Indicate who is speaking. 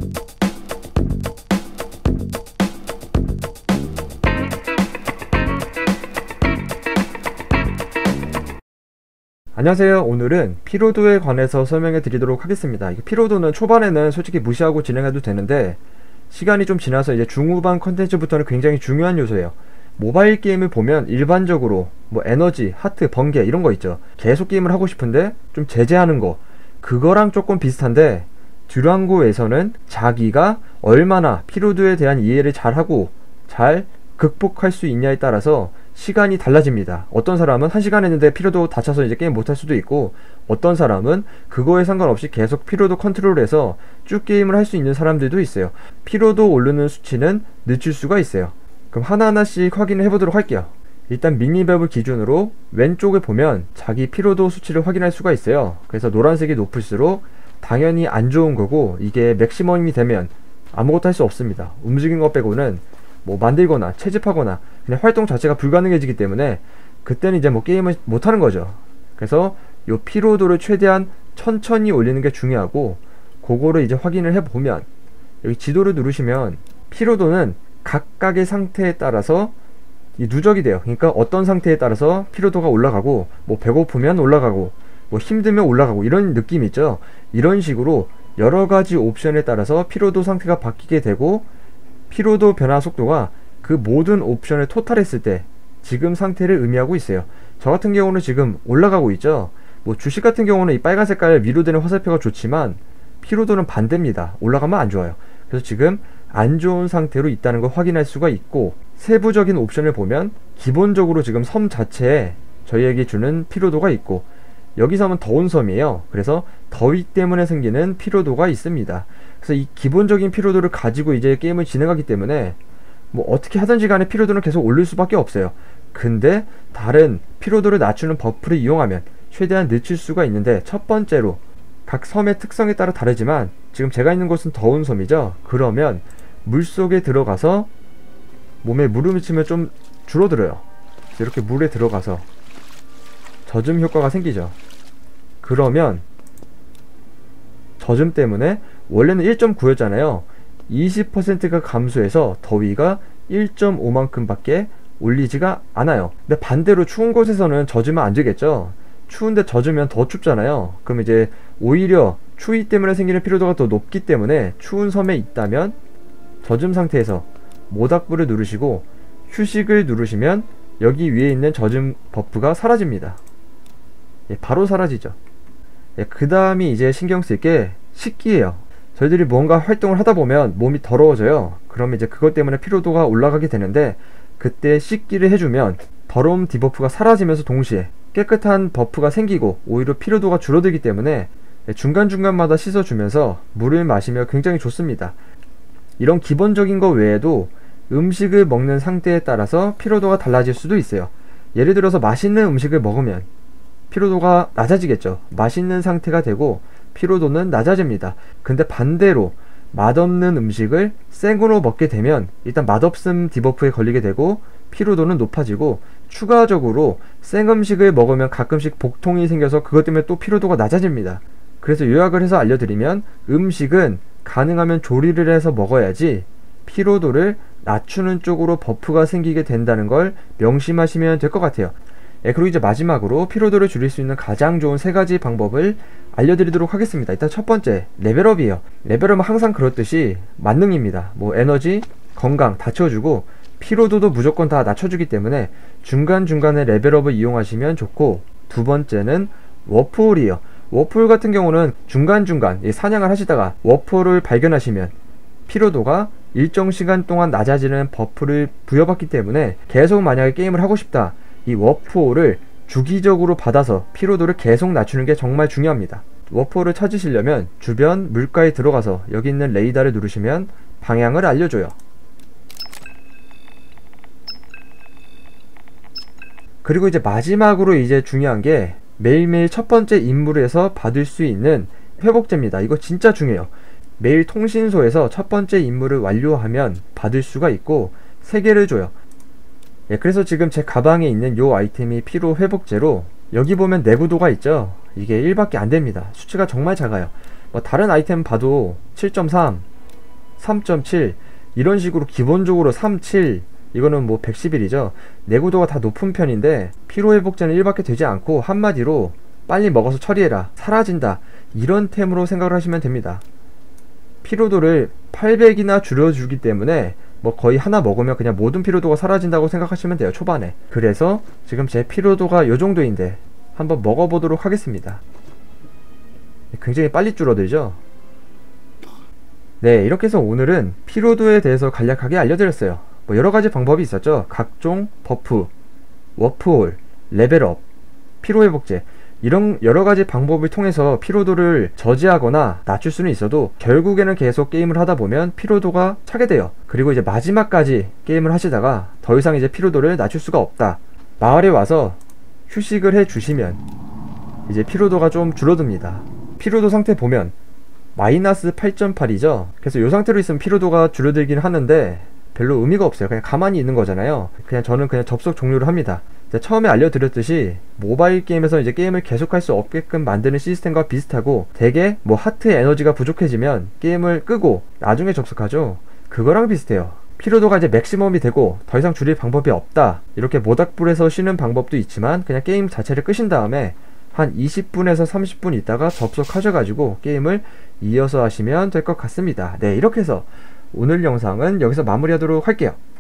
Speaker 1: 안녕하세요. 오늘은 피로도에 관해서 설명해 드리도록 하겠습니다. 피로도는 초반에는 솔직히 무시하고 진행해도 되는데 시간이 좀 지나서 이제 중후반 컨텐츠부터는 굉장히 중요한 요소예요. 모바일 게임을 보면 일반적으로 뭐 에너지, 하트, 번개 이런 거 있죠. 계속 게임을 하고 싶은데 좀 제재하는 거, 그거랑 조금 비슷한데 듀랑고에서는 자기가 얼마나 피로도에 대한 이해를 잘하고 잘 극복할 수 있냐에 따라서 시간이 달라집니다. 어떤 사람은 1시간 했는데 피로도 다쳐서 이제 게임 못할 수도 있고, 어떤 사람은 그거에 상관없이 계속 피로도 컨트롤해서 쭉 게임을 할 수 있는 사람들도 있어요. 피로도 오르는 수치는 늦출 수가 있어요. 그럼 하나하나씩 확인을 해보도록 할게요. 일단 미니맵을 기준으로 왼쪽에 보면 자기 피로도 수치를 확인할 수가 있어요. 그래서 노란색이 높을수록 당연히 안 좋은 거고, 이게 맥시멈이 되면 아무것도 할 수 없습니다. 움직이는 것 빼고는 뭐 만들거나 채집하거나 그냥 활동 자체가 불가능해지기 때문에 그때는 이제 뭐 게임을 못하는 거죠. 그래서 요 피로도를 최대한 천천히 올리는 게 중요하고, 그거를 이제 확인을 해보면 여기 지도를 누르시면 피로도는 각각의 상태에 따라서 누적이 돼요. 그러니까 어떤 상태에 따라서 피로도가 올라가고, 뭐 배고프면 올라가고, 뭐 힘들면 올라가고, 이런 느낌이 있죠. 이런 식으로 여러가지 옵션에 따라서 피로도 상태가 바뀌게 되고, 피로도 변화 속도가 그 모든 옵션을 토탈했을 때 지금 상태를 의미하고 있어요. 저 같은 경우는 지금 올라가고 있죠. 뭐 주식 같은 경우는 이 빨간 색깔 위로 되는 화살표가 좋지만 피로도는 반대입니다. 올라가면 안 좋아요. 그래서 지금 안 좋은 상태로 있다는 걸 확인할 수가 있고, 세부적인 옵션을 보면 기본적으로 지금 섬 자체에 저희에게 주는 피로도가 있고, 여기 섬은 더운 섬이에요. 그래서 더위 때문에 생기는 피로도가 있습니다. 그래서 이 기본적인 피로도를 가지고 이제 게임을 진행하기 때문에 뭐 어떻게 하든지 간에 피로도는 계속 올릴 수밖에 없어요. 근데 다른 피로도를 낮추는 버프를 이용하면 최대한 늦출 수가 있는데, 첫 번째로 각 섬의 특성에 따라 다르지만 지금 제가 있는 곳은 더운 섬이죠. 그러면 물속에 들어가서 몸에 물을 묻히면 좀 줄어들어요. 이렇게 물에 들어가서 젖음 효과가 생기죠. 그러면 젖음 때문에 원래는 1.9였잖아요 20%가 감소해서 더위가 1.5만큼 밖에 올리지가 않아요. 근데 반대로 추운 곳에서는 젖으면 안 되겠죠. 추운데 젖으면 더 춥잖아요. 그럼 이제 오히려 추위 때문에 생기는 피로도가 더 높기 때문에 추운 섬에 있다면 젖음 상태에서 모닥불을 누르시고 휴식을 누르시면 여기 위에 있는 젖음 버프가 사라집니다. 바로 사라지죠. 그 다음이 이제 신경 쓸 게 식기예요. 저희들이 뭔가 활동을 하다 보면 몸이 더러워져요. 그러면 이제 그것 때문에 피로도가 올라가게 되는데, 그때 식기를 해주면 더러움 디버프가 사라지면서 동시에 깨끗한 버프가 생기고 오히려 피로도가 줄어들기 때문에 중간중간마다 씻어주면서 물을 마시며 굉장히 좋습니다. 이런 기본적인 거 외에도 음식을 먹는 상태에 따라서 피로도가 달라질 수도 있어요. 예를 들어서 맛있는 음식을 먹으면 피로도가 낮아지겠죠. 맛있는 상태가 되고 피로도는 낮아집니다. 근데 반대로 맛없는 음식을 생으로 먹게 되면 일단 맛없음 디버프에 걸리게 되고 피로도는 높아지고, 추가적으로 생 음식을 먹으면 가끔씩 복통이 생겨서 그것 때문에 또 피로도가 낮아집니다. 그래서 요약을 해서 알려드리면 음식은 가능하면 조리를 해서 먹어야지 피로도를 낮추는 쪽으로 버프가 생기게 된다는 걸 명심하시면 될 것 같아요. 그리고 이제 마지막으로 피로도를 줄일 수 있는 가장 좋은 3가지 방법을 알려드리도록 하겠습니다. 일단 첫 번째, 레벨업이에요. 레벨업은 항상 그렇듯이 만능입니다. 뭐 에너지, 건강 다 채워주고 피로도도 무조건 다 낮춰주기 때문에 중간중간에 레벨업을 이용하시면 좋고, 두 번째는 워프홀이에요. 워프홀 같은 경우는 중간중간 사냥을 하시다가 워프홀을 발견하시면 피로도가 일정 시간 동안 낮아지는 버프를 부여받기 때문에 계속 만약에 게임을 하고 싶다, 이 워프홀을 주기적으로 받아서 피로도를 계속 낮추는 게 정말 중요합니다. 워프홀을 찾으시려면 주변 물가에 들어가서 여기 있는 레이더를 누르시면 방향을 알려줘요. 그리고 이제 마지막으로 이제 중요한 게 매일매일 첫 번째 임무에서 받을 수 있는 회복제입니다. 이거 진짜 중요해요. 매일 통신소에서 첫 번째 임무를 완료하면 받을 수가 있고 3개를 줘요. 그래서 지금 제 가방에 있는 요 아이템이 피로 회복제로, 여기 보면 내구도가 있죠. 이게 1밖에 안 됩니다. 수치가 정말 작아요. 뭐 다른 아이템 봐도 7.3, 3.7 이런 식으로 기본적으로 3, 7 이거는 뭐 111이죠. 내구도가 다 높은 편인데 피로회복제는 1밖에 되지 않고 한마디로 빨리 먹어서 처리해라, 사라진다, 이런 템으로 생각을 하시면 됩니다. 피로도를 800이나 줄여주기 때문에 뭐 거의 하나 먹으면 그냥 모든 피로도가 사라진다고 생각하시면 돼요, 초반에. 그래서 지금 제 피로도가 요 정도인데 한번 먹어보도록 하겠습니다. 굉장히 빨리 줄어들죠. 네, 이렇게 해서 오늘은 피로도에 대해서 간략하게 알려드렸어요. 뭐 여러가지 방법이 있었죠. 각종 버프, 워프홀, 레벨업, 피로회복제, 이런 여러가지 방법을 통해서 피로도를 저지하거나 낮출 수는 있어도 결국에는 계속 게임을 하다 보면 피로도가 차게 돼요. 그리고 이제 마지막까지 게임을 하시다가 더 이상 이제 피로도를 낮출 수가 없다, 마을에 와서 휴식을 해 주시면 이제 피로도가 좀 줄어듭니다. 피로도 상태 보면 마이너스 8.8이죠 그래서 이 상태로 있으면 피로도가 줄어들긴 하는데 별로 의미가 없어요. 그냥 가만히 있는 거잖아요. 저는 그냥 접속 종료를 합니다. 처음에 알려드렸듯이 모바일 게임에서 이제 게임을 계속할 수 없게끔 만드는 시스템과 비슷하고, 대개 뭐 하트의 에너지가 부족해지면 게임을 끄고 나중에 접속하죠. 그거랑 비슷해요. 피로도가 이제 맥시멈이 되고 더 이상 줄일 방법이 없다, 이렇게 모닥불에서 쉬는 방법도 있지만 그냥 게임 자체를 끄신 다음에 한 20분에서 30분 있다가 접속하셔가지고 게임을 이어서 하시면 될 것 같습니다. 네, 이렇게 해서 오늘 영상은 여기서 마무리하도록 할게요.